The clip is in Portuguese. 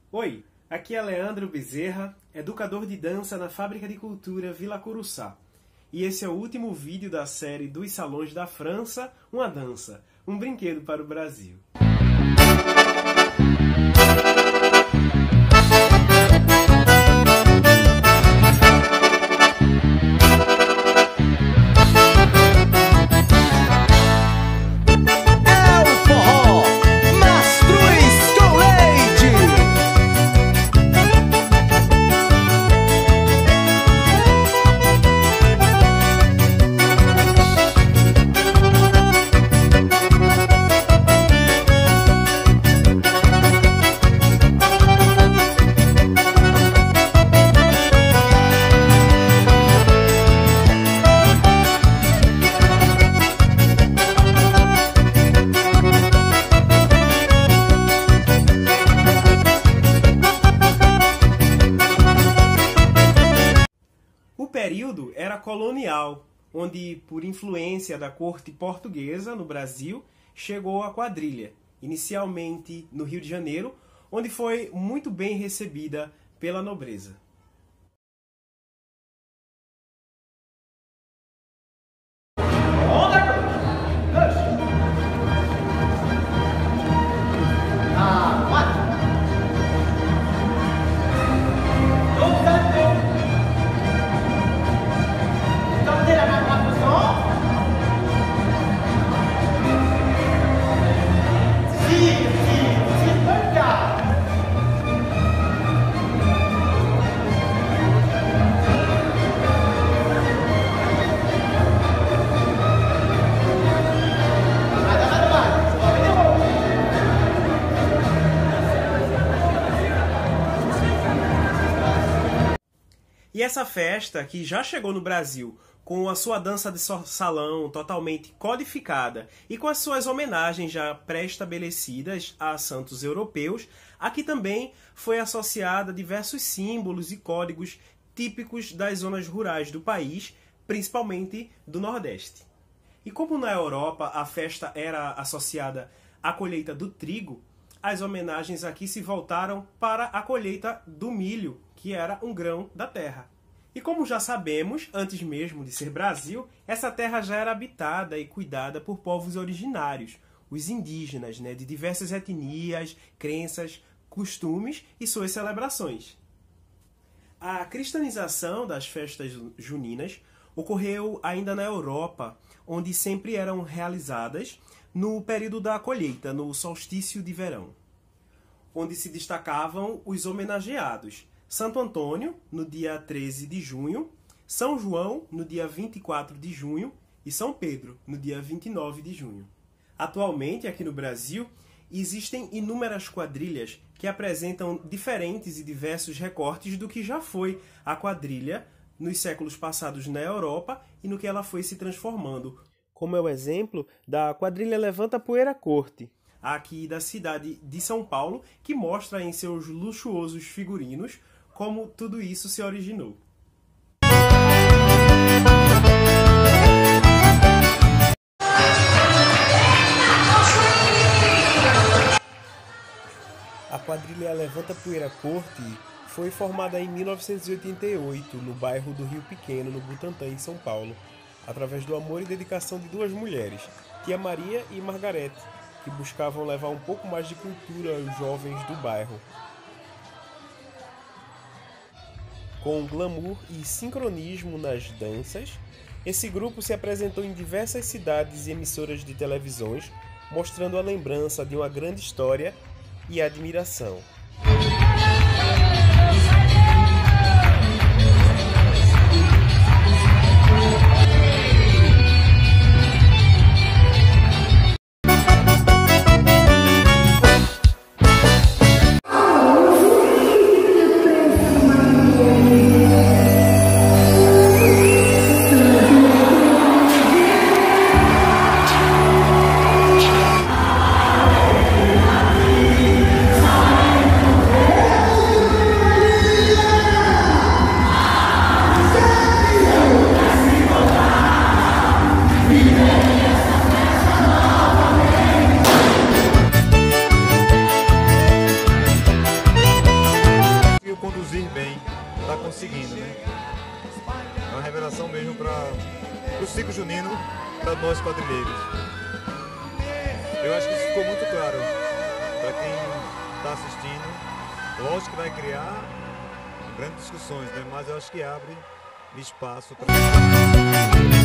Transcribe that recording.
Oi, aqui é Leandro Bezerra, educador de dança na Fábrica de Cultura Vila Curuçá. E esse é o último vídeo da série dos Salões da França, uma dança, um brinquedo para o Brasil. O período era colonial, onde, por influência da corte portuguesa no Brasil, chegou a quadrilha, inicialmente no Rio de Janeiro, onde foi muito bem recebida pela nobreza. E essa festa, que já chegou no Brasil com a sua dança de salão totalmente codificada e com as suas homenagens já pré-estabelecidas a santos europeus, aqui também foi associada a diversos símbolos e códigos típicos das zonas rurais do país, principalmente do Nordeste. E como na Europa a festa era associada à colheita do trigo, as homenagens aqui se voltaram para a colheita do milho, que era um grão da terra. E como já sabemos, antes mesmo de ser Brasil, essa terra já era habitada e cuidada por povos originários, os indígenas, de diversas etnias, crenças, costumes e suas celebrações. A cristianização das festas juninas ocorreu ainda na Europa, onde sempre eram realizadas no período da colheita, no solstício de verão, onde se destacavam os homenageados: Santo Antônio, no dia 13 de junho, São João, no dia 24 de junho e São Pedro, no dia 29 de junho. Atualmente, aqui no Brasil, existem inúmeras quadrilhas que apresentam diferentes e diversos recortes do que já foi a quadrilha nos séculos passados na Europa e no que ela foi se transformando, como é o exemplo da quadrilha Levanta Poeira Corte, aqui da cidade de São Paulo, que mostra em seus luxuosos figurinos como tudo isso se originou. A quadrilha Levanta Poeira Corte foi formada em 1988, no bairro do Rio Pequeno, no Butantã, em São Paulo, através do amor e dedicação de duas mulheres, Tia Maria e Margarete, que buscavam levar um pouco mais de cultura aos jovens do bairro. Com glamour e sincronismo nas danças, esse grupo se apresentou em diversas cidades e emissoras de televisões, mostrando a lembrança de uma grande história e admiração. Eu acho que isso ficou muito claro para quem está assistindo. Lógico que vai criar grandes discussões, né? Mas eu acho que abre espaço para